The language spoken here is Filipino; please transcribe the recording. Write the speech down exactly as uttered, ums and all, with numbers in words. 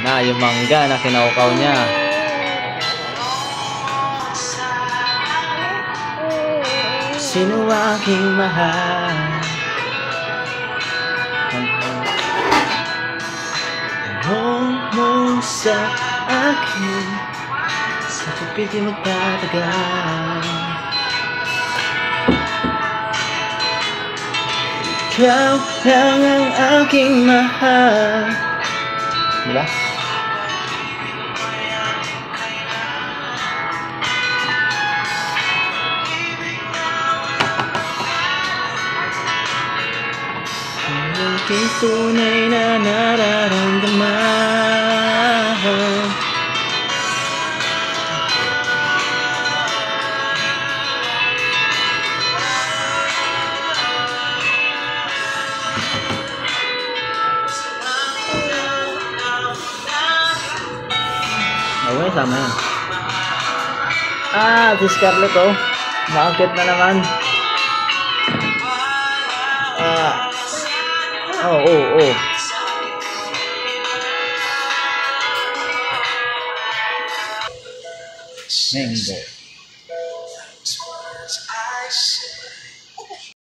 na yung mangga na kinaukaw niya. Sino aking mahal? Tanong mo sa akin, sa kapit di magtatagal. Ikaw lang ang aking mahal. Diba? Ang aking tunay na nararamdaman. Okay, sama yan. Ah, si Scarlett oh. Nakakit na naman. Ah. Oh, oh, oh. Mango.